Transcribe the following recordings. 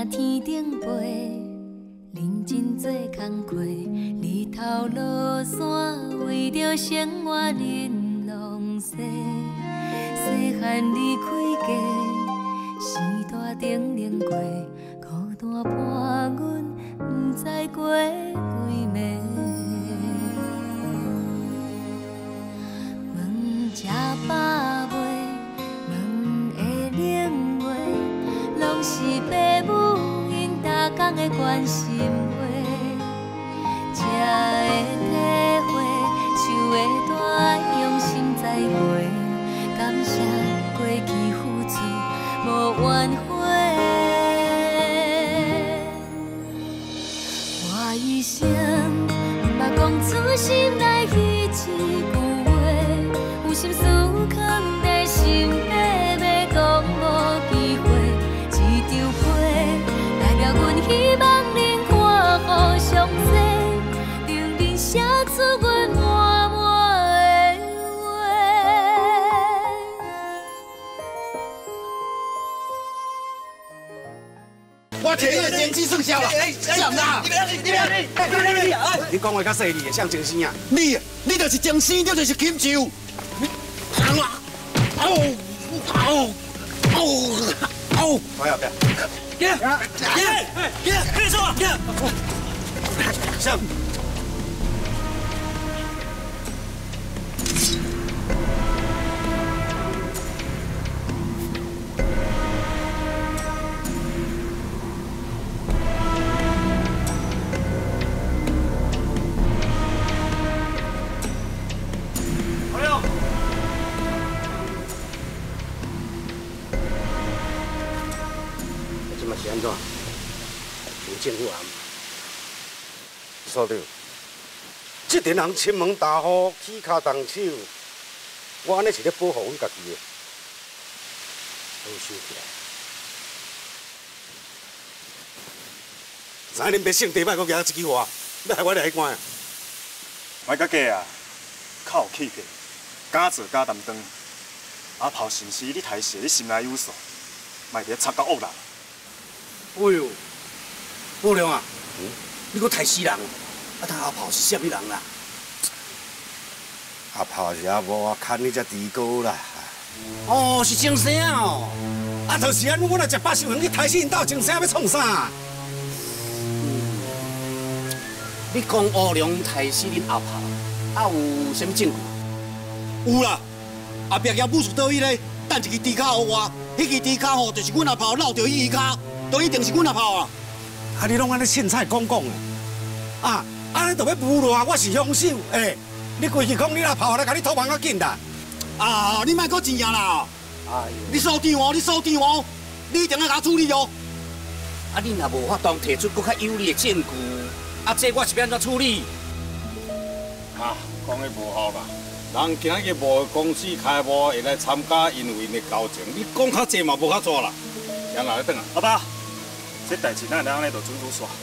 天顶飞，认真做工课，日头落山，为着生活忍浪费。细汉离开家，时大定定过，孤单伴阮，不知过几暝。问吃饱未？问会冷未？拢是父母因逐工的关心话，才会体会，手会大用心栽培。感谢过去付出，无怨悔。我一生毋捌讲出心内迄一句话，有心事藏在心底，要讲无机会。一张被代表阮希望能看互相济，令人写出阮满满的话。 我摕你的经济算消啦，想啦！你讲话较细腻，像精生啊！你就是精生，你就是禽兽！行啦！快要不要？别说！上！是安怎？有政府暗？所长，这阵人亲门大户，起骹动手，我安尼是咧保护阮家己的。好收起来。知恁别姓地摆，搁举一句话，要害我来关啊！ 我甲家啊，较有气魄，敢做敢担当。阿炮是毋是你抬势，你心内有数，莫伫插到恶人。 哎呦，宝良啊，你搁杀死人，他阿炮是啥物人啦？阿炮是阿无我牵你只猪哥啦。哦，是精生哦。啊，就是安尼，我若食百寿园去杀死因兜精生，要创啥？你讲乌良杀死恁阿炮，啊有啥物证据？有啦，后壁业务是倒位咧，等一支猪脚互我，迄支猪脚吼就是阮阿炮捞着伊脚。都一定是阮阿炮啊！啊，你拢安尼凊彩讲的，啊，安尼就要侮辱我是凶手，你规气讲你阿炮来甲你讨饭较紧啦！啊，你莫搁钱啊啦！哎，你扫地哦，你扫地哦，你一定要甲我处理哦！啊，你若无法当提出搁较有力的证据，啊，这我是要安怎处理？ 啊，讲的无效啦！人今日无公司开幕会来参加因为的交情，你讲较济嘛无较多啦。养老咧等啊， 老爸，这代志咱安尼就准拄煞。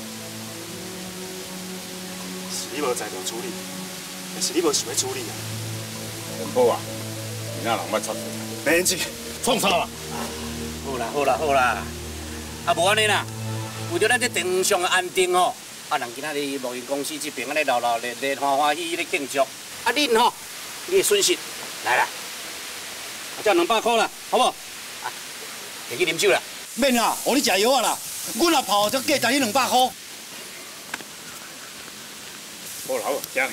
是你无在场处理，还是你无想要处理啊？ 元宝啊，其他人莫插嘴。 别急， 创啥啦？ 好啦，啊无安尼啦，为着咱这正常的安定吼，啊人今仔日贸易公司这边安尼热热烈烈、欢欢喜喜咧庆祝，啊恁吼，你的损失来啦，啊这200块啦，好不好？啊，摕去啉酒啦。免啦，互你食药啊啦！阮阿炮才价值你200块。 好啦，好，行。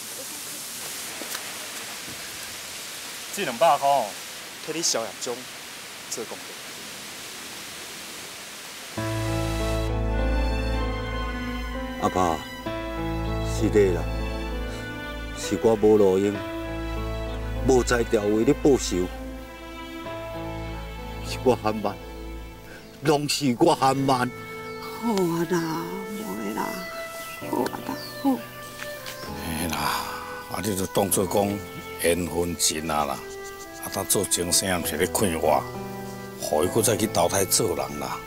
这200块哦，替你消业中做功德。 阿爸，是的啦，是我无路用，无才调为你报仇，是我含慢。拢是我含慢。 好啊啦，无的啦，好啊啦，好。 嘿啦，啊你就当作讲缘分尽啊啦，啊当做精生是咧劝我，互伊搁再去投胎做人啦。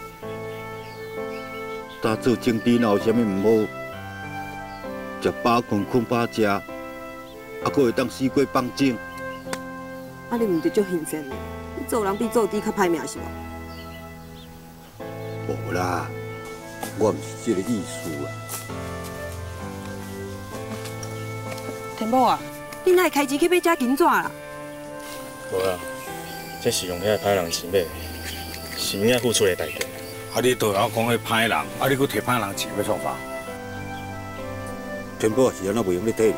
打做政治哪有啥物唔好？食饱困，困饱食，啊，搁会当死过放纵。 啊，你毋是足幸运的，你做人比做猪较歹命是无？ 无啦， 我毋是这个意思啊。 田某啊，你哪会开钱去买遮金纸啦？ 无啊，这是用遐歹人钱买的，是命付出的代价。 啊，你都要讲迄歹人，啊，你佫摕歹人钱要创啥？ 田宝是安怎袂用你体？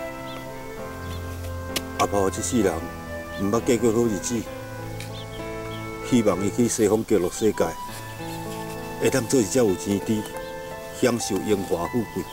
阿婆这世人毋捌过好日子，希望伊去西方极乐世界，会当做一只有钱猪，享受荣华富贵。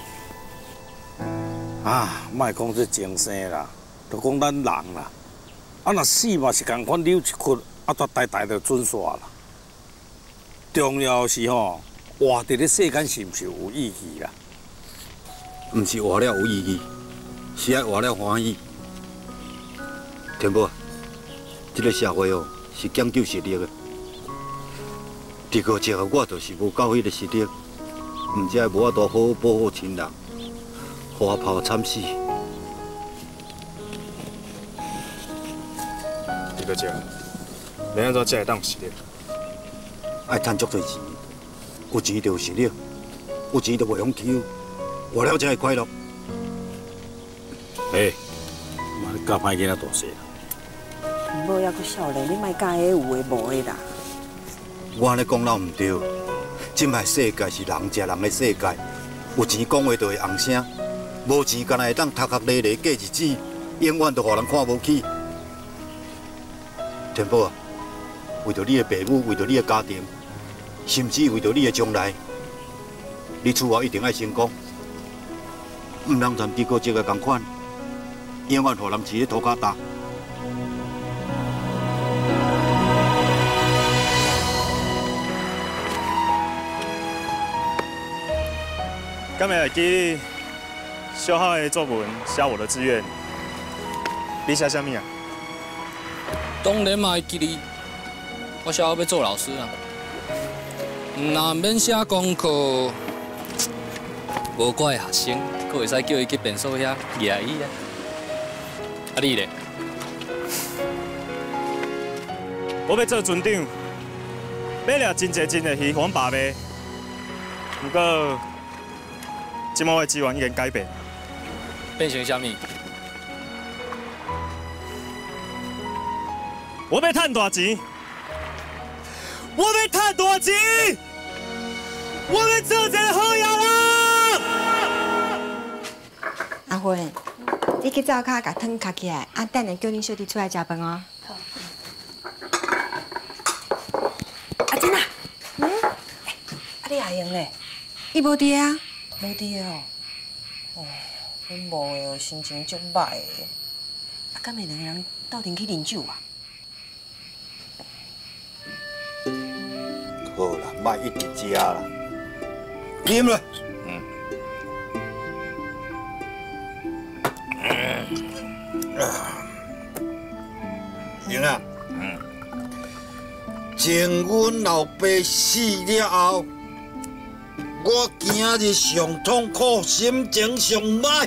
啊，莫讲这精神啦，都讲咱人啦。啊，若死嘛是共款溜一窟，啊，大就准煞啦。重要是吼，活伫咧世间是毋是有意义啦？ 毋是活了有意义，是爱活了欢喜。田宝，这个社会哦是讲究实力的。伫个这个我就是无够迄个实力，毋才会无法度好好保护亲人，互我跑惨死。 这个这，你安怎才会当有实力？ 爱赚足多钱，有钱就有实力，有钱就袂用欺负，活了才会快乐。 嘿，妈你教歹囡仔大细啦。 田某还阁少年，你莫教迄有诶无诶啦。 我安尼讲哪毋对？即摆世界是人食人的世界，有钱讲话就会红声，无钱干那会当头壳咧咧过日子，永远都互人看无起。田宝啊，为着你的父母，为着你的家庭，甚至为着你的将来，你厝后一定要成功，毋通像地哥这个共款，永远互人饲咧涂骹搭。 敢会记小学的作文写我的志愿？你写啥物啊？ 当然嘛会记哩，我小学要做老师啊。若免写功课，无我的学生，佫会使叫伊去便所遐举伊啊。啊你咧？ 我要做船长，要掠真侪鱼还爸卖。不过，即摆我的志愿已经改变， 变成啥物？ 我要赚大钱，我要赚大钱，我要做一个好野人。 阿芬，你去灶骹甲汤卡起来，啊，等下叫恁小弟出来食饭哦。好。 阿珍啊，啊你阿英咧？ 伊无伫啊？ 无伫哦。哦，阮无的哦，心情足歹的。啊，敢会两个人斗阵去啉酒啊？ 好啦，莫一直食啦，啉啦。英啊，从阮老爸死了后，我今日上痛苦，心情上歹。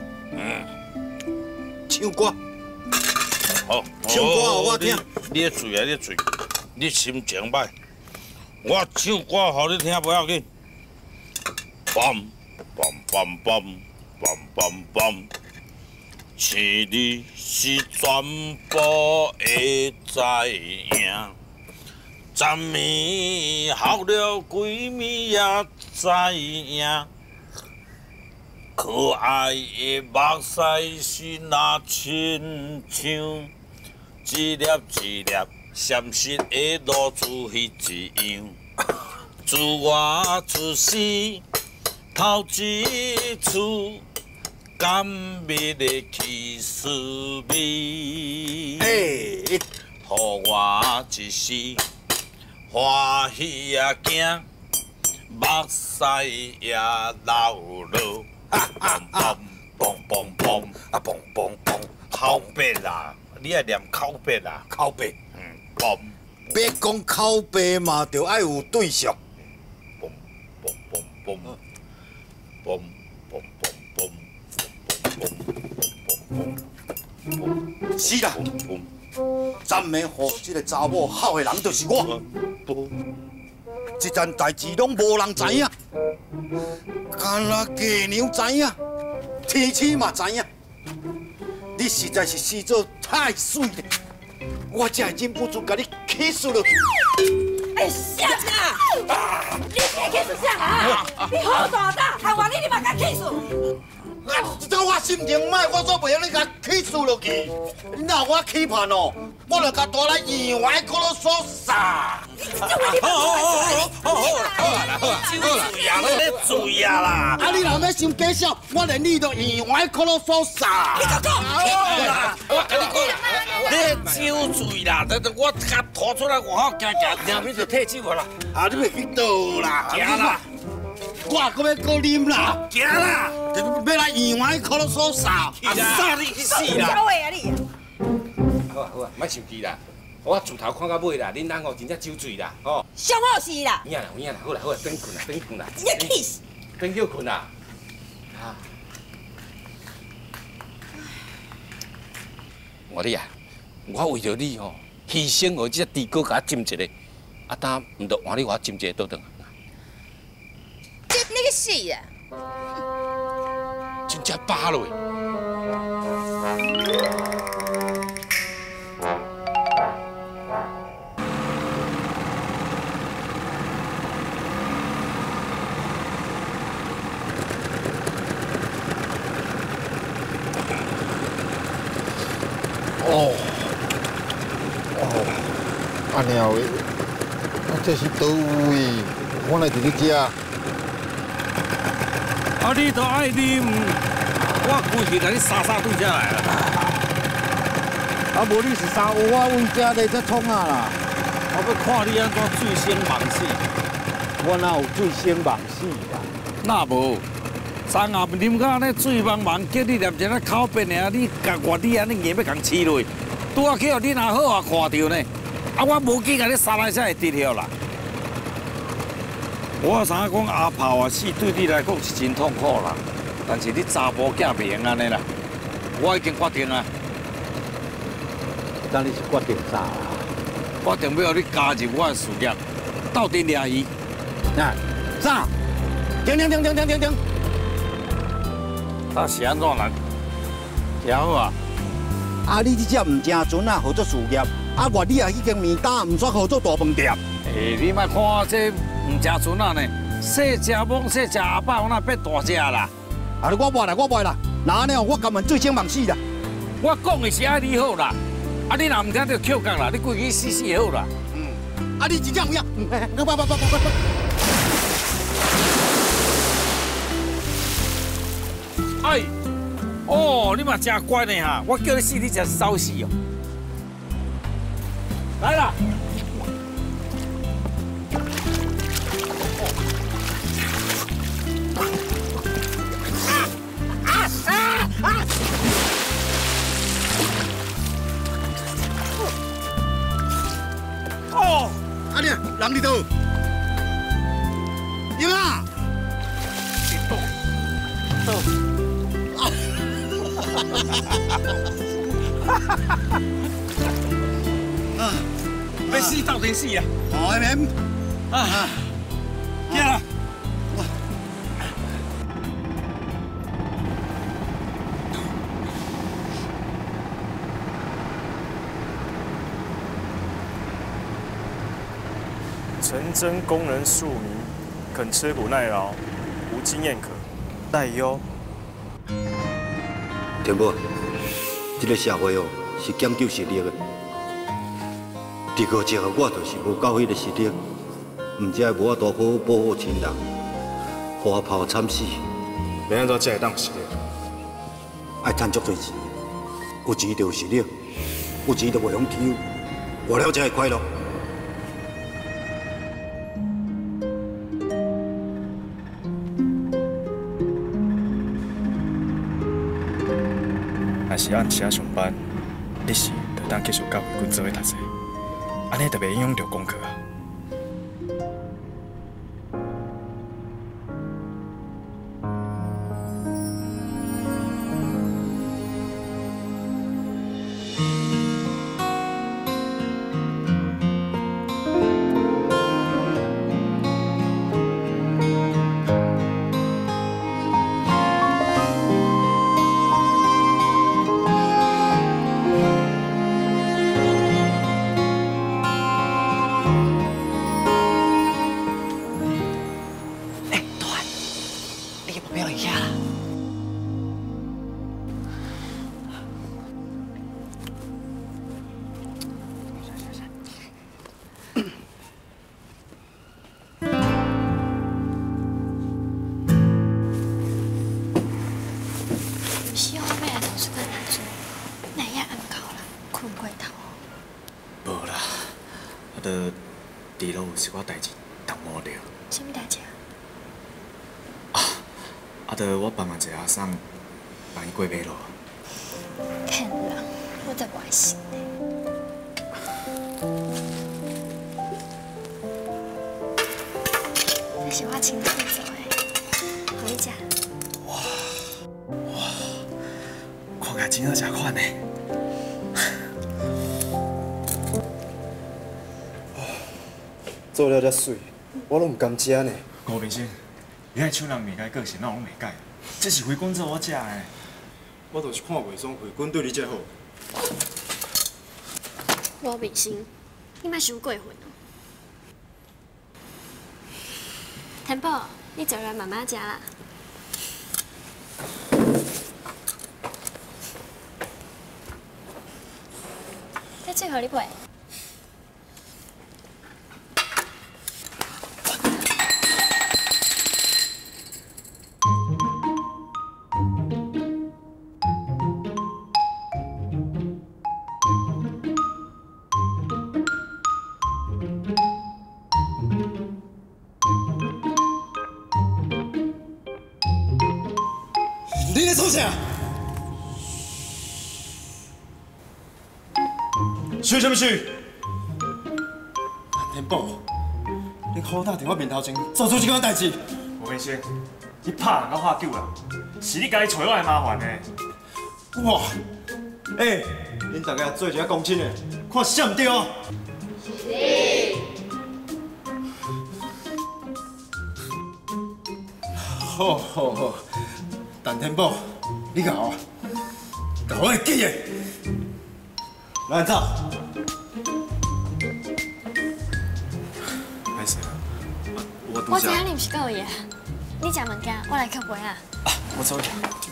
唱歌， 好， 唱歌互我听。 你的嘴啊，你的嘴，你心情歹，我唱歌互你听不要紧。梆梆梆梆梆梆梆，生日是全部会知影，昨暝哭了几暝也知影。可爱的目屎是那亲像一粒一粒闪失的露珠迄一样。自我出世头一次，感蜜的起思味，予我一时欢喜也惊，目屎也流落。梆梆梆梆梆啊梆梆梆，口白啦，你爱念口白啦，口白，梆。 要讲口白嘛，就爱有对象。 梆梆梆梆梆梆梆梆梆。 是啦，昨暝互这个查某好的人就是我。 这件代志拢无人知影，干那嫁娘知影，天赐嘛知影。你实在是死做太水了，我才会忍不住甲你气死落去。 哎，啥啊？你气死啥啊？你好大胆，害我你嘛甲气死！ 我心情歹，我所袂晓你甲气死落去。你若我欺骗哦，我就甲带来院外可罗所杀。 好啦，你注意啊啦！ 啊，你若要想假笑，我连你都院外可罗所杀。 好啦，我跟你讲，你少醉啦！我甲拖出来外口行行，两边就退酒啦。 啊，你要去倒啦？ 行啦！ 我搁要搁啉啦！ 行啦！ 要来院外可罗所杀。 杀你去死啦！ 小话啊你！ 好啊好啊，莫生气啦！我自头看到尾啦，恁翁哦真正酒醉啦，吼！ 上好事啦！ 有影啦有影啦，好啦好啦，转困啦转困啦， 真正气死！ 转叫困啦。啊！我哩啊，我为着你吼，牺牲我这猪哥甲我斟一个，啊当唔着换你我斟一个倒转。 你个死啊！ 真正巴落。 安尼后，这是倒位？我来伫你食。 啊，你都爱啉，我规气甲你杀对下来了。 啊，无你是三有我阮遮咧才创啊啦！ 我要看你安怎醉生梦死。 我哪有醉生梦死啦？ 那无，昨暗啉到安尼醉茫茫，叫你念一个口边的，你甲我你安尼硬要共饲落，拄啊去互你若好啊看到呢，啊我无记甲你杀来才会得了啦。我知影讲阿炮啊死对你来讲是真痛苦啦，但是你查甫囝袂用安尼啦，我已经决定啊。 等你是决定啥啦？ 决定要互你加入我的事业，斗阵掠伊。 啊，啥？停！ 啊是安怎人？听好啊！ 啊，你这只唔正准啊，合作事业。啊，我你也已经面打，唔煞合作大饭店。 你莫看我这唔正准啊呢，细只懵细只阿爸，我哪变大只啦？ 啊，我袂啦，那安尼我根本醉生梦死啦。 我讲的是爱你好啦，啊你若唔听就扣讲啦，你规矩死死好啦。 啊，你真正有影？ 哎，哦，你嘛真乖呢哈！我叫你死，你真是找死哦。来啦！哦， 啊你人伫倒？英啊！ 要死到底死啊！ 哦，免啊，行啦。 陈真工人庶民，肯吃苦耐劳，无经验可待忧。 天宝，这个社会哦是讲究实力的。伫个之后，我就是无够迄个实力，唔才会无法度好好保护亲人，互我跑惨死。 要安怎才会当实力？ 爱赚足多钱，有钱就有实力，有钱就袂用欺负，活了才会快乐。 若是按时上班，你是就当继续教会阮做伙读册，安尼就袂影响到功课啊。 不要压了。 是后尾老师跟咱做，哪夜暗考啦，困过头。 无啦，都地路有一寡代志耽误着。 什么代志啊？ 都我帮忙一个阿婶，帮伊过马路。 骗人，我才不爱信呢。这是我亲手做的，好你食。 看起来真好食款呢。 做了遮水，我拢唔甘食呢。 高明星，你爱抢人物件个性，哪有拢袂改？这是回滚做我食的。 我就是看袂爽回滚对你遮好。 我明星，你莫伤过分哦。田宝，你做来慢慢食啦。这水互你配。 你在做啥？水什么水？田宝，你好大伫我面头前做出这款代志！ 高明星，你拍人甲喝酒啦，是你家己找我的麻烦呢。 哇！恁大家做一下公亲的，看谁唔对哦？是。好好好，陈天宝，你甲我会记的。来走。 歹势啦， 我知影你毋是故意的，你食物件，我来捡杯啊。 我走去。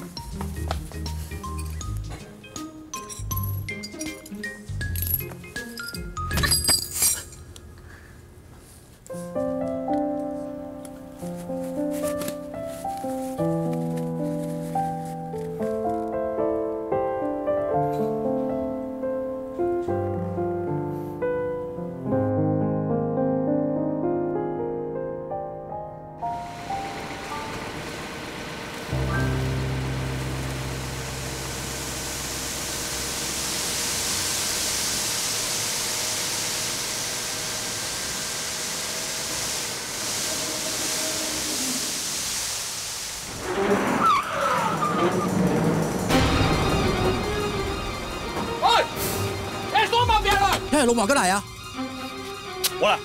嘿，龙马哥来啊！ 我来。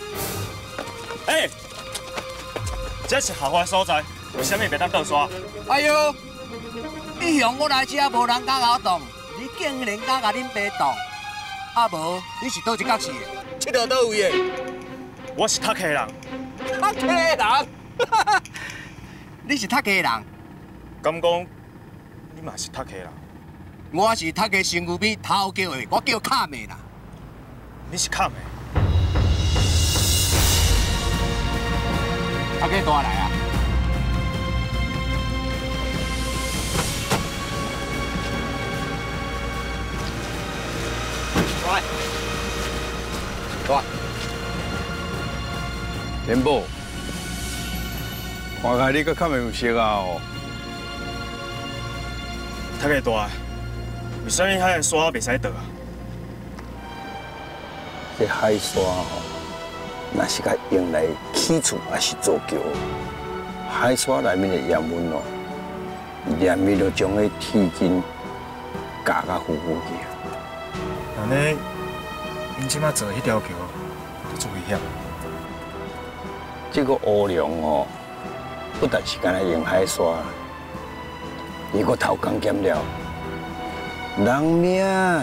这是下坏所在，为什么袂当倒刷？ 哎呦，一向我来这无人敢甲我动，你竟然敢甲恁爸动？啊无，你是倒一角色的？佚佗倒位的？ 我是读客人。 读客人？你是读客人？ 敢讲你嘛是读客人？ 我是读客身躯比头叫的，我叫卡妹啦。 你是卡妹？ 读客大来啊！来， 田宝，看起你搁较袂有熟啊哦。 读客大，为什么遐个沙袂使倒啊？ 这海沙吼，若是甲用来起厝还是做桥，海沙内面的盐分哦，连咪就将迄铁筋夹甲糊糊去。 安尼，恁即马做迄条桥，就足危险。 这个乌龙哦，不但是干来用海沙，伊搁偷工减料，人命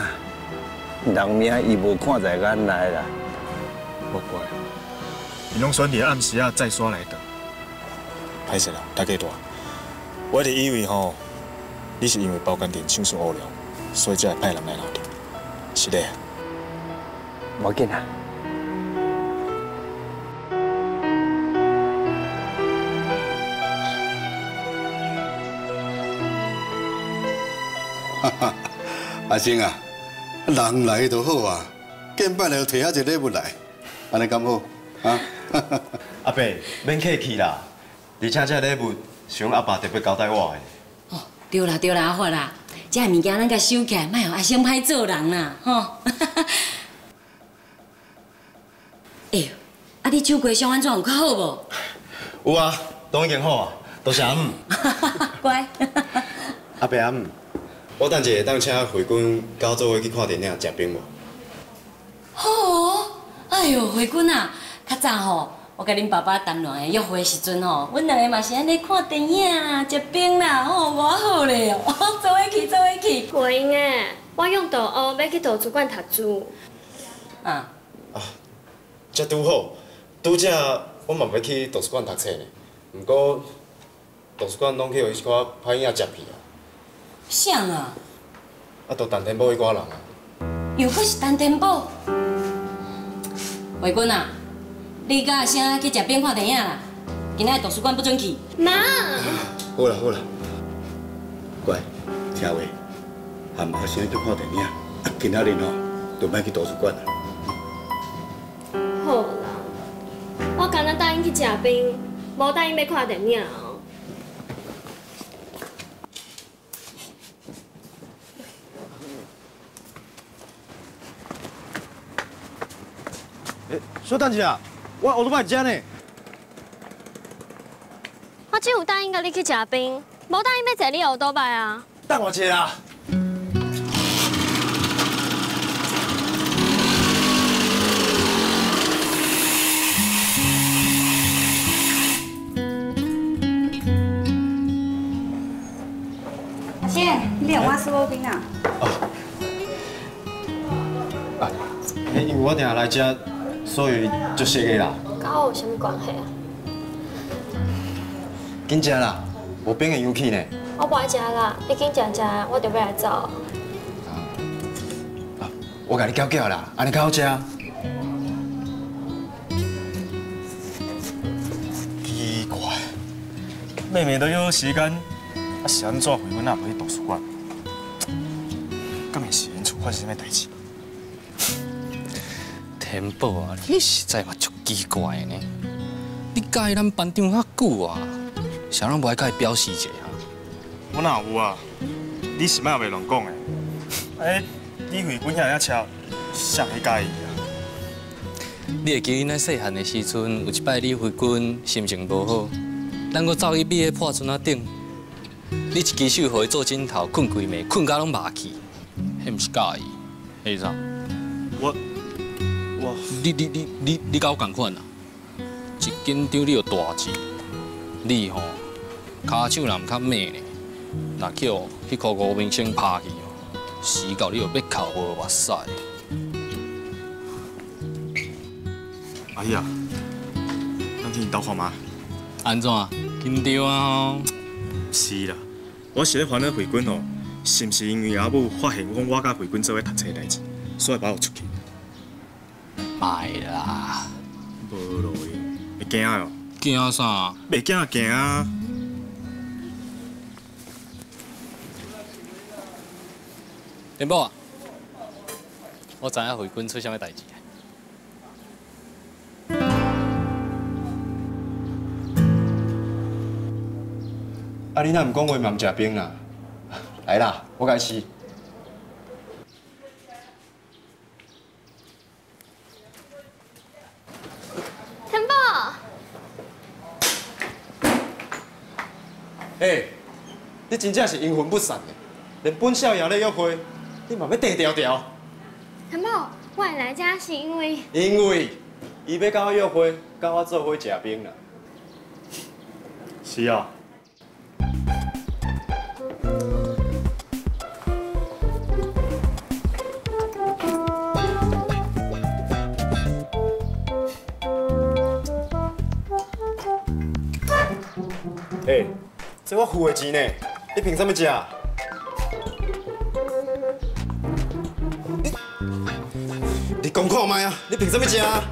伊无看在眼内啦。 无怪，伊拢选伫暗时啊再刷来倒。歹势啦，大家大， 我是以为吼，你是因为包干店手术无良，所以才会派人来闹你。是的。 无要紧啊。 哈哈，阿星啊，人来就好啊，见摆就摕遐一礼物来，安尼敢好？啊？ 阿伯，免客气啦，而且这礼物是阮阿爸特别交代我的。 哦，对啦对啦，阿发啦，这物件咱甲收起来，莫互阿星歹做人啦，吼。哎呦，啊你手瓜伤安怎有较好无？ 有啊，都已经好啊，多谢阿姆。 乖。 阿伯阿姆，我等下当请慧君甲我做伙去看电影食冰无？ 好哦，哎呦，慧君啊，较早吼。我甲恁爸爸谈恋爱约会时阵吼，阮两个嘛是安尼看电影啦、食冰啦，吼，偌好咧哦，做伙去，做伙去。 袂用诶，我用大学要去图书馆读书。 啊， 这拄好，拄则我嘛要去图书馆读册呢。不过图书馆拢去互迄寡歹影接去啊。 谁啊？ 啊，都陈天宝迄寡人啊。 又搁是陈天宝？慧君啊！你甲阿星去食冰看电影啦，今仔图书馆不准去。 妈， 好啦好啦，乖，听话，含阿星去看电影，今仔日哦，就莫去图书馆啦。 好啦，我刚才答应去食冰，无答应要看电影哦。 小等一下。我后头摆食呢。 我只有答应甲你去食冰，无答应要坐你后头摆啊。 等我一下啦。 阿星，你有我苏冰啊？ 啊，因为我定下来这。所以就谢个啦。 甲我有啥物关系啊？ 紧食啦，无冰会生气呢。 我不爱食啦，你紧食食，我就要来走。 啊，我甲你叫叫啦，安尼较好食。奇怪，妹妹都有时间，啊是安怎回阮阿婆去图书馆？敢会是因厝发生啥物代志？ 天宝啊，你实在嘛足奇怪呢！你甲伊咱班长遐久啊，啥人无爱甲伊表示一下啊？ 我哪有啊？你是莫袂乱讲的。哎，你慧君遐车，谁会介意啊？ 你会记咱细汉的时阵，有一摆你慧君心情无好，咱搁走去米个破船仔顶，你一支手互伊做枕头，困规暝，困到拢麻去，迄毋是介意，迄啥？你甲我同款啊！一紧张你就大志，你吼骹手若毋较猛呢，若去哦迄颗无明星拍去哦，死到你就要哭无目屎。 阿姨啊，咱去因兜看妈。 安怎？紧张啊！ 是啦，我是咧烦恼慧君哦，是毋是因为阿母发现我甲慧君做伙读册的代志，所以把我出去？ 袂啦， 无路用，会惊哦？ 惊啥？ 袂惊就惊啊！ 天宝啊，我知影慧君出啥物代志。 啊，你若毋讲话，嘛毋食冰啦。来啦，我甲你试。 天宝， 哎，你真正是阴魂不散的，连本少爷咧约会，你嘛要地调调。 天宝，我会来这是因为伊要甲我约会，甲我做伙食冰啦。 是啊。 哎， 这我付的钱呢，你凭什么食？你讲看卖啊！你凭什么食？啊，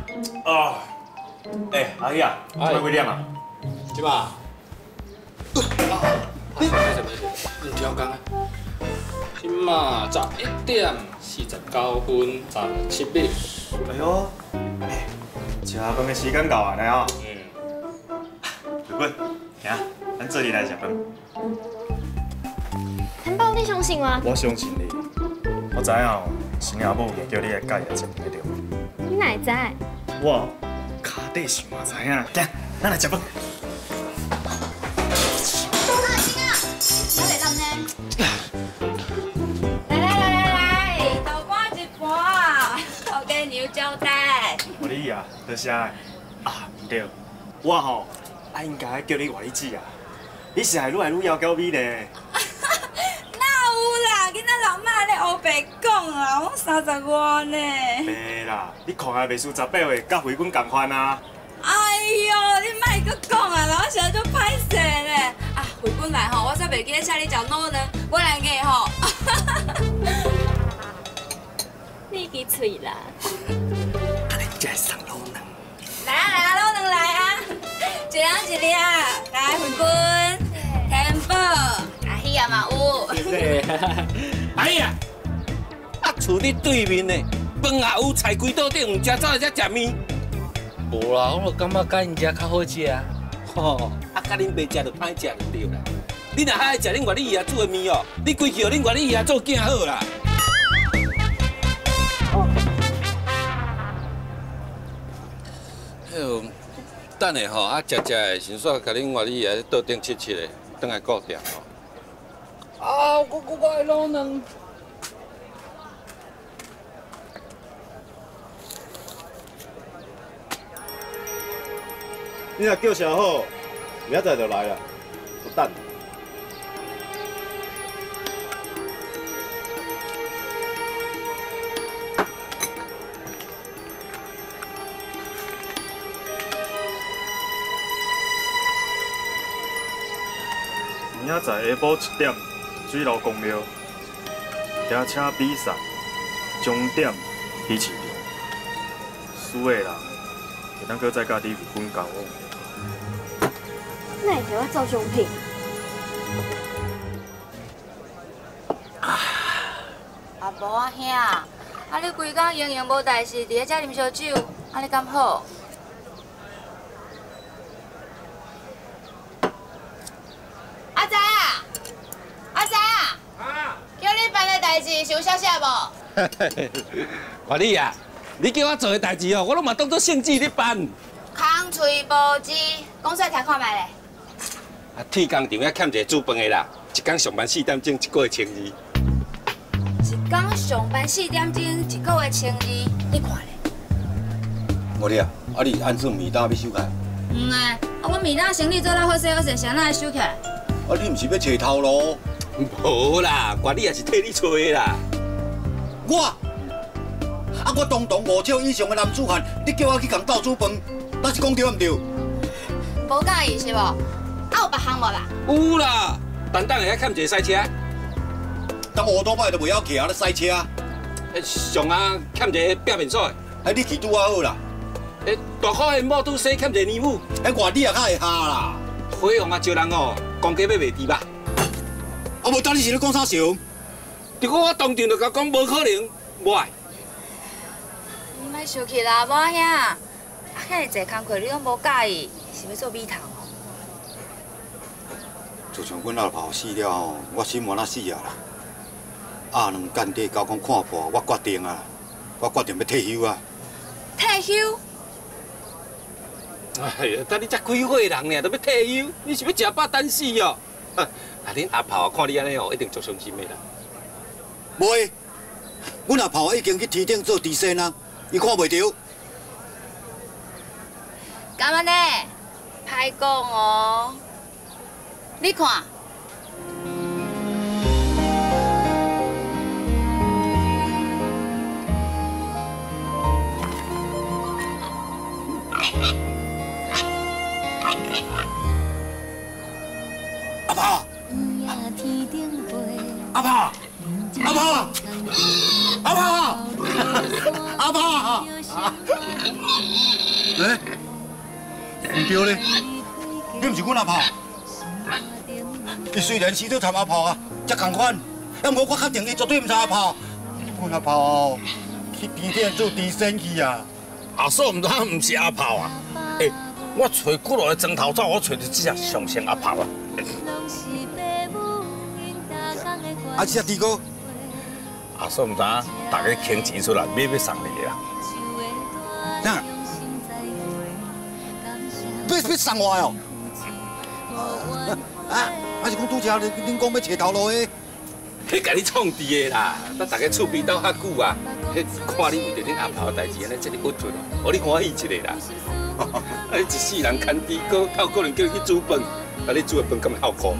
阿姨啊，卖几点啊？ 即嘛？没事，唔超工啊。即嘛11:49分37秒。 哎呦，食饭的时间到啊，来哦。如果，行，咱做你来食饭。 谭宝，你相信吗？ 我相信你，我知影哦，新阿母会叫你来教伊食饭的对。 你哪会知？ 我脚底想嘛知影，行，咱来食饭。 交代。 我你啊，多谢啊，唔对，我吼，应该叫你外里姊啊，你是愈来愈要求美呢。 哪有啦，囡仔老妈咧黑白讲啊，我30外呢。 袂啦，你看下袂输18岁，甲回本共款啊。 哎呦，你莫搁讲啊，我现在就歹势咧。啊，回本来吼，我煞袂记得请你食卤呢，我来个吼。 你支嘴啦！ 这是送卤蛋。 来啊，卤蛋来啊！一人一粒，来回本，天宝，阿喜也嘛有。 谢谢。哎呀，厝你对面呢，饭也有，菜柜桌顶，食早才食面。 无啦，我就感觉甲因遮较好食啊。 吼，甲恁爸食就歹食就对啦。你若较爱食恁外里爷煮的面哦，你规气互恁外里爷做囝好啦。等下吼，食的，先煞甲恁外里爷倒顶切的，等来顾店吼。我爱卤蛋。 你若叫声好，明仔载就来啦，有等。明仔载下晡1点，水路公庙骑车比赛，终点彼市场。输的人会当搁再甲你回本交往。 哪会给我做奖品？ 啊无啊兄，啊你规工闲闲无代志，伫咧遮啉烧酒，啊你敢好？阿仔啊，阿仔啊，叫你办的代志是有写无？ 我你啊，你叫我做的代志哦，我拢嘛当作圣旨咧办。 空嘴无舌，讲出来听看卖咧。 啊，铁工厂遐欠一个煮饭的啦，一天上班4点钟，一个月1200。 一天上班4点钟，一个月1200，你看咧？ 我哩啊，你按算面单要收起来？ 我面单生意做了好势好势，谁哪会收起来？ 你唔是要找头路？ 无啦，我你也是替你找的啦。 我堂堂5triệu以上的男子汉，你叫我去共斗煮饭，那是讲对唔对？ 无介意是无？有别项无啦？ 有啦，等下欠一个赛车。 当乌多摆都袂晓骑，咧赛车。 上啊欠一个表面锁。 你骑拄啊好啦。 大块的摩托车欠一个泥母。 外地也较会下啦。 花王啊招人哦，公鸡要卖猪肉。 无当你是咧讲啥笑？ 如果我当场就甲讲无可能，我爱。 你莫生气啦，无兄。啊，遐济工课你拢无介意，是要做米头？ 自从阮老婆死了后，我心肝仔死啊啦。2间底交讲看破，我决定啊，我决定要退休啊。 退休？ 哎呀，等你才几岁人呢，都要退休，你是要食饱等死哦？啊，恁阿婆看你安尼哦，一定足伤心的啦。 袂，阮阿婆已经去天顶做地仙啊，伊看袂着。 干嘛呢？歹讲哦。你看。 阿炮，阿炮，阿炮，阿炮，阿炮，哎，唔对咧，你唔是阮阿炮。伊虽然死到谈阿炮啊，才共款，但我确定伊绝对唔是阿炮。阮阿炮去边店做猪生去啊！ 阿嫂唔通唔是阿炮啊？诶，我找几落个砖头走，我找到这只上像阿炮啊！ 啊，这猪哥， 阿嫂唔知影，大家倾钱出来，要送你啊！ 哪？要送我哦？啊，还是讲拄则恁讲要找头路的？ 迄甲你创治的啦，咱大家厝边斗遐久啊，迄看你为着恁阿婆代志安尼这么郁吞，互你欢喜一个啦。啊，一世人牵猪哥，透可能叫你去煮饭，啊，你煮的饭咁好看。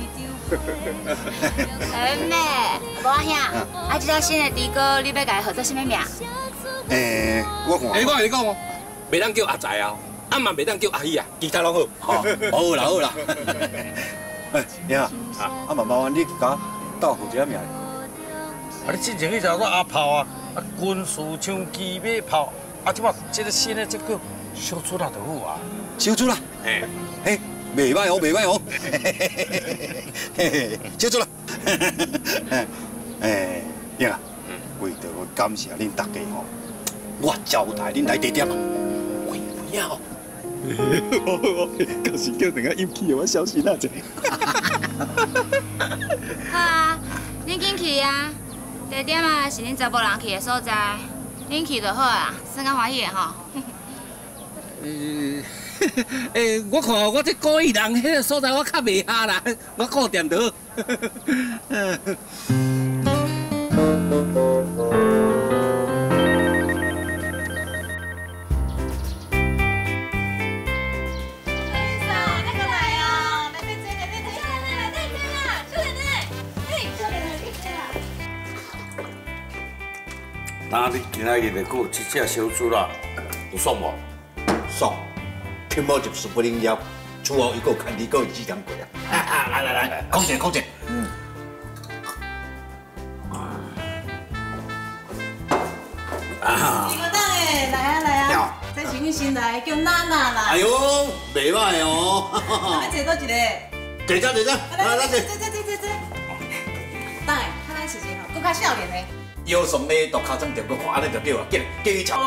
妹，无兄，啊，这只新的猪哥，你要甲伊号做什么名？ 我看。 我跟你讲哦，袂当叫阿财啊，啊嘛袂当叫阿姨啊，其他拢好。 好啦好啦。哎，兄啊，啊嘛麻烦你甲斗号一个名。 啊，你之前迄条说阿炮啊，啊军事枪机马炮，啊，即摆这个新的这叫小猪啦就好啊。 小猪啦， 嘿， 嘿，袂歹哦，袂歹哦，小猪啦，兄啊，为着我感谢恁大家吼，我招待恁来地点啊，贵不要。 到时叫两个引起我小心啊！这。 好啊，恁紧去啊！地点啊是恁查甫人去的所在，恁去就好啊，算较欢喜的吼。 我看我这故意人迄个所在我较袂下啦，我顾掂就好。 那你今仔日来顾这只小猪啦，有爽无？ 爽，天猫就是不灵妖，厝后一个看你个几点过啊！来，讲者。 你个当诶，来啊！这是阮新来叫娜娜啦。 哎呦，袂歹哦！ 要坐倒一个？ 坐，来， 坐。当诶，较咱时阵吼，搁较少年诶。 腰酸咧，跺脚掌踮个看，安尼就对啊！叫去瞧。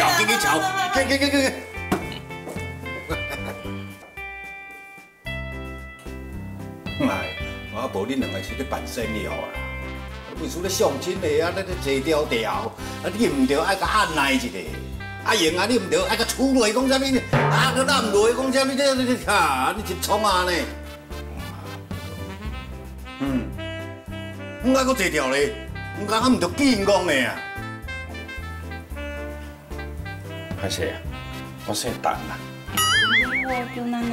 哎，我无恁两个是咧办生意哦啦。为厝咧相亲的啊，咧坐条，啊你唔着爱甲按捺一下。啊用啊，你唔着爱甲处落讲啥物？啊，佮揽落讲啥物？你哈，你一创啊呢？唔爱佮坐条咧。唔讲，唔着见讲的啊！ 歹势啊，我姓陈啦。 我叫娜娜。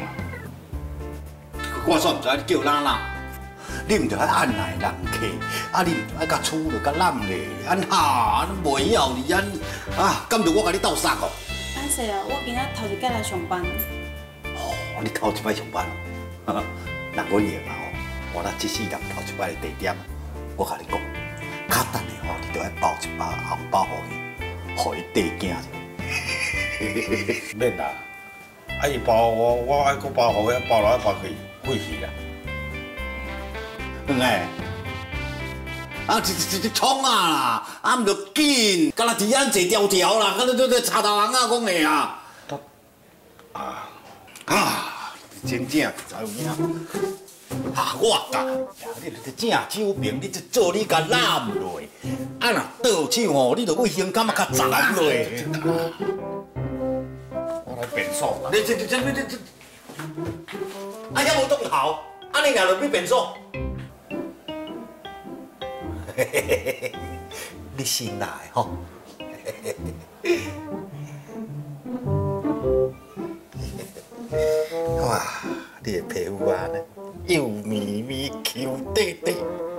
我煞唔知你叫哪哪，你唔着爱按捺人客，啊你唔着爱甲厝落甲揽咧，安哈，袂晓你安啊，敢着我甲你斗杀哦？ 安势啊，我今仔头一届来上班。 哦，你头一摆上班哦，那我赢啊哦，我那这世人头一摆的地点，我甲你讲。较等的吼，你着爱包一包红包互伊缀囝者。 免啦，啊伊包我爱搁包互伊，包来包去，费气啦。 哎，啊一冲啊啦，啊唔着紧，敢若伫安坐条啦，敢若插头红啊讲的啊。真正查有影。啊！我教你，你正手柄，你做你甲揽落，啊若倒手吼，你着要胸坎啊较长落。 我来变数啦。 你啊遐无动头，安尼若着要变数。你先来吼。哇！你的皮肤啊，又绵绵、Q 底底，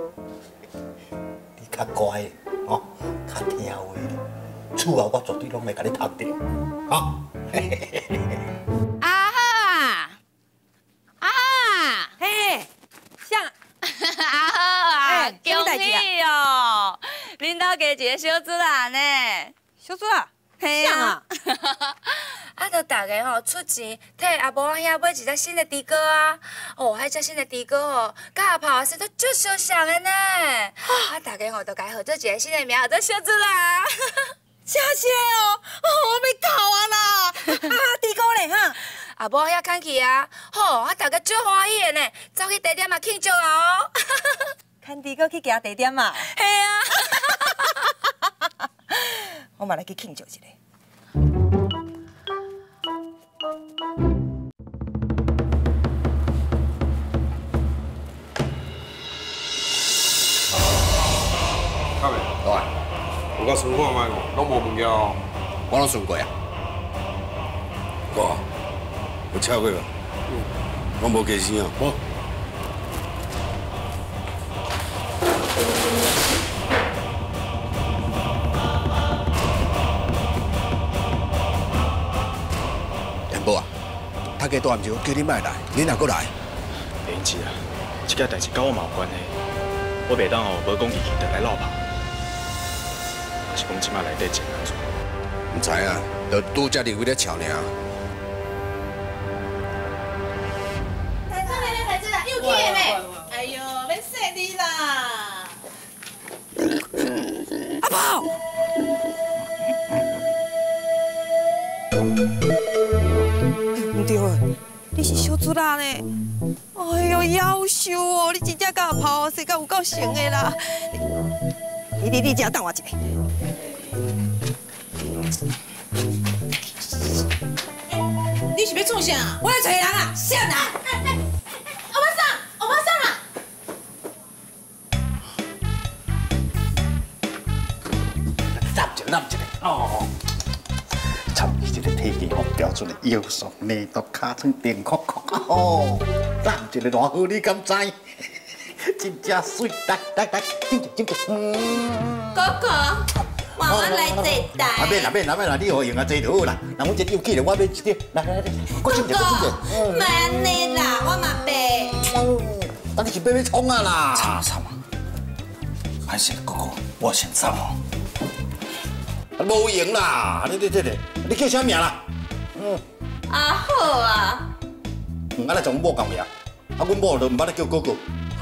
你较乖哦，较听话，厝后我绝对拢会甲你读定，好。 啊好啊，啊嘿， 我加一个小猪啦呢。 小猪啦？ 嘿啊！啊，着大家吼出钱替阿婆兄买一只新的猪哥啊！哦，迄只新的猪哥吼，甲阿婆是都足相像的呢。啊，大家吼着改号做一个新的名，叫做小猪啦。 谢谢哦，我要哭啊啦！啊，猪哥咧哈！ 阿婆遐看去啊，吼，啊大家足欢喜的呢，走去地点嘛庆祝啊哦。 看猪哥去行地点嘛？ 嘿啊！ 我嘛来去庆祝一下。 阿妹，来，有甲顺看卖无？拢无物件哦。我拢顺过啊。我有车过无？我无加钱啊。无。田宝啊，他家大毋少，叫你莫来，你若搁来。 林志啊，这件代志跟我嘛有关系，我袂当哦，无讲义气就来闹跑。是讲即摆内底真安怎？ 唔知啊，就拄则入去咧吵尔。 台中来，台中来，又去咩？哎呦，免说你啦。 阿宝。唔对啊，你是小猪啦呢？哎呦，夭寿哦！你真正甲跑，世界有够神的啦！你只等我一下。 你是要创啥？ 我要找人啊！谁人？ 欧巴桑，欧巴桑啊！ 揽一个哦。参与这个体格吼标准的腰束内肚尻川电壳壳哦，揽一个偌好，你敢知？真正水，来，进去。 哥哥，妈妈来坐台。 啊免啦，你好用啊，坐就好啦。那阮这有气了，我买一条，来，搁进去。 慢呢啦，我嘛白。 啊，你是要冲啊啦？ 惨啊！还是哥哥，我先走哦。 无用啦，你叫啥名啦？ 啊好啊。 安尼从某讲名，啊，阮某就唔捌咧叫哥哥。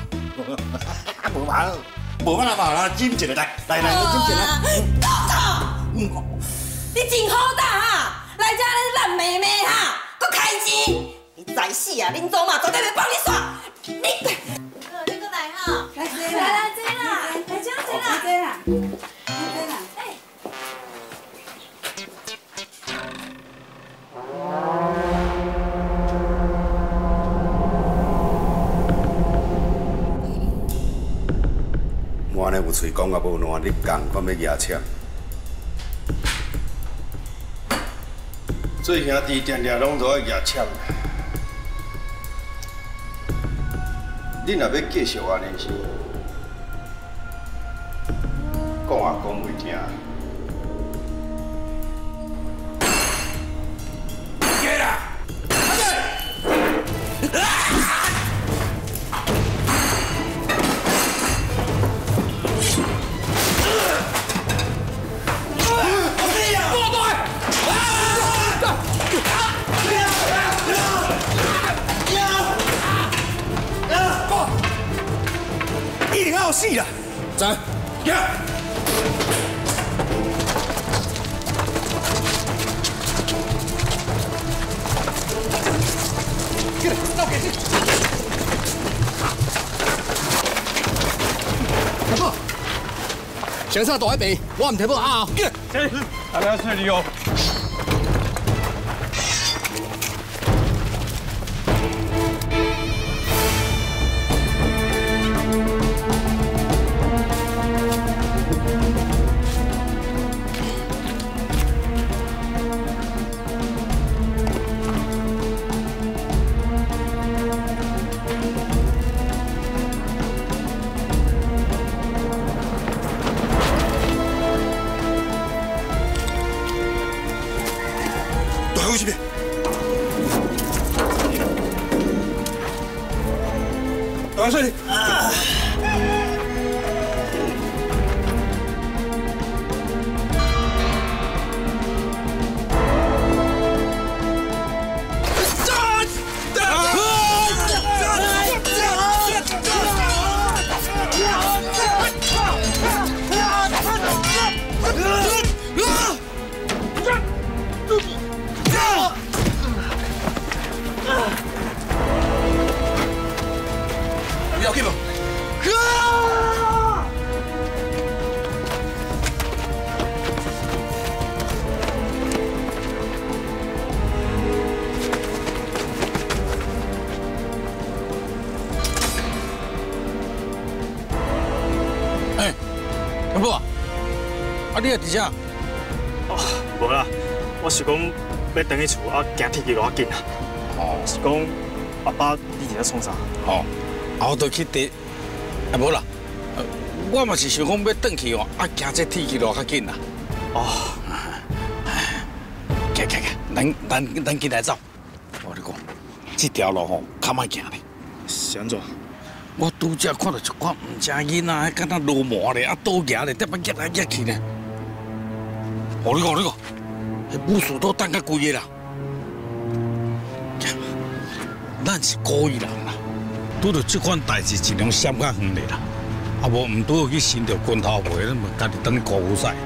无法啦，斟一个来，我斟一个。 哥哥，你真好打哈！来遮咧烂妹妹哈，搁开钱！你在死啊！恁祖嘛绝对袂帮你耍。你搁来哈！来坐啦，来坐啦。 我安尼有嘴讲啊无烂，你讲我要举车。做兄弟定定拢都爱举车。你若要继续安尼是，讲也讲袂听。给啦！ 一定要死啦！ 走， 呀！过来，倒给你。大哥，上车大迄边，我唔提不啊！过来， 大家顺利哦。 大顺利。 不要紧无？哎，阿母啊，你伫遮？ 哦，无啦，我是讲要回去厝啊，行铁去偌紧啊。哦，是讲阿爸你伫咧创啥？ 哦，我都去地，啊无啦，我嘛是想讲要回去哦，啊行这铁去偌较紧啦。哦，行，咱紧来走。我跟你讲，这条路吼较歹行咧。 是安怎？ 我拄则看到一寡唔正囡仔，敢若落毛咧，啊倒夹咧，得把夹来夹去咧。我跟你讲，迄武士都等甲规个啦。咱是故意人啦，拄到这款代志尽量闪较远咧啦，啊无唔拄去伸着拳头背，咱咪家己等高富赛。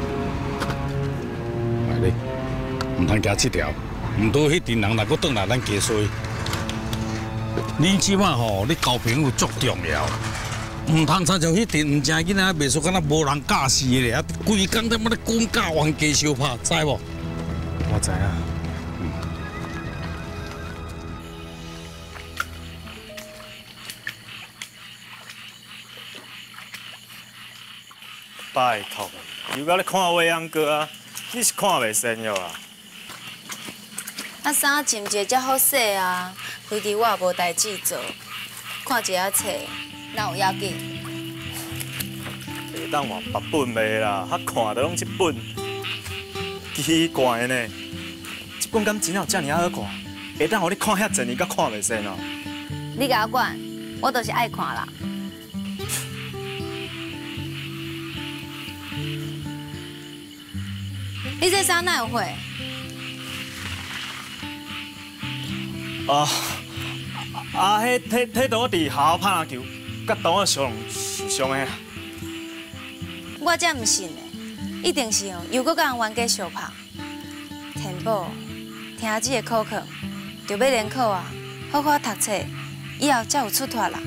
来咧，唔通行这条，唔拄迄阵人若搁转来咱家衰。你即马吼，你交朋友足重要，唔通参像迄阵唔正囡仔，袂说敢若无人教事咧，啊，规工他妈咧管教冤家相拍，知无？ 我知啊。拜托，又到咧看画样哥啊，你是看袂sen哟啊？ 啊，衫穿者才好洗啊，规日我也无代志做，看一下册，哪有要紧？ 会当换别本袂啦，遐看都拢一本，奇怪呢，这本敢真有遮尔好看？会当互你看遐侪年，甲看袂sen哦？ 你甲我管，我就是爱看啦。你这衫哪有货？ 迄倒伫学校拍篮球，甲同学相是相的。 我才唔信呢，一定是又搁甲人冤家相拍。田宝，听这个口课，就要联考啊，好好读册，以后才有出头啦。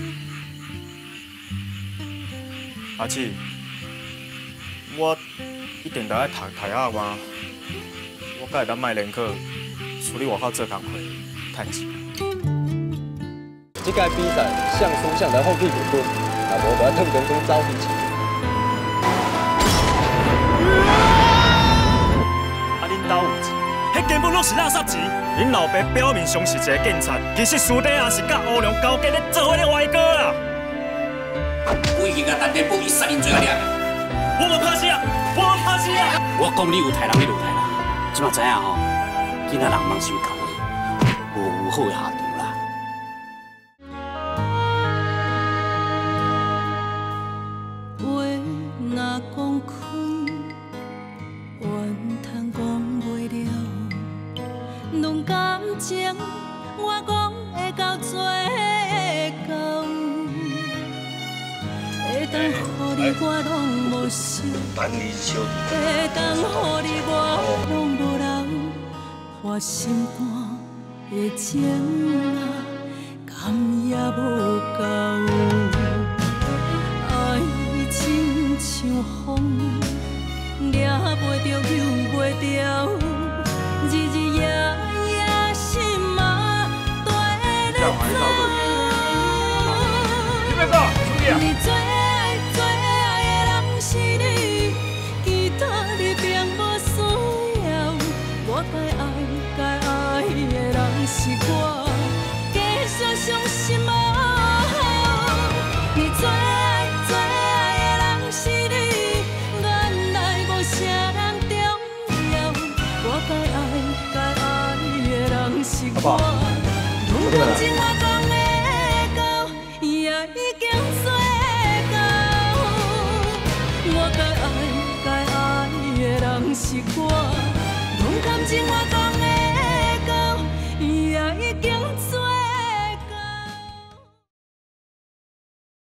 阿姊，我一定得爱读啊嘛，我才会当卖联考，处理外口做工课，趁钱。 这届比赛像输像来放屁股滚，若无就要脱光光走比赛。 啊，恁兜有钱，迄根本拢是垃圾钱。恁老爸表面上是一个警察，其实私底下是甲乌龙交结咧做伙咧歪哥啦。 规气甲陈天宝伊杀人罪啊！ 我无拍死啊！我无拍死啊！ 我讲你有杀人你就杀人，即马知影吼，囡仔人忙想搞的，无好下场啦。 话若讲开，怨叹讲袂了，论感情我讲会到最后。会当予你我拢无想，会当予你我拢无人，花心肝的情啊，甘也无够。爱亲像风，掠袂着，救袂着，日日夜夜心嘛对咧走。你最爱最爱的人是你，其他你并无需要。我该爱的人是我，继续相信无。你最爱最爱的人是你，原来无啥人重要。我该爱的人是我，如今我讲的到，也已经做到。我该爱的人是我，拢感情我。